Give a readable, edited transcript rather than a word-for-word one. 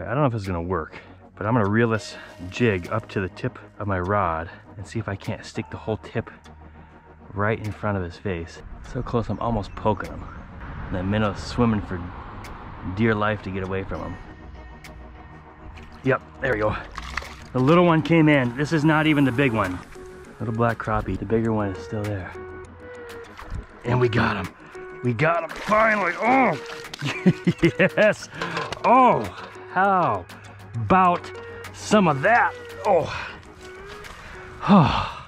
right, I don't know if it's gonna work, but I'm gonna reel this jig up to the tip of my rod and see if I can't stick the whole tip right in front of his face. So close, I'm almost poking him. And that minnow swimming for dear life to get away from him. Yep, there we go. The little one came in. This is not even the big one. Little black crappie. The bigger one is still there. And we got him. We got him finally. Oh, yes. Oh, how about some of that? Oh.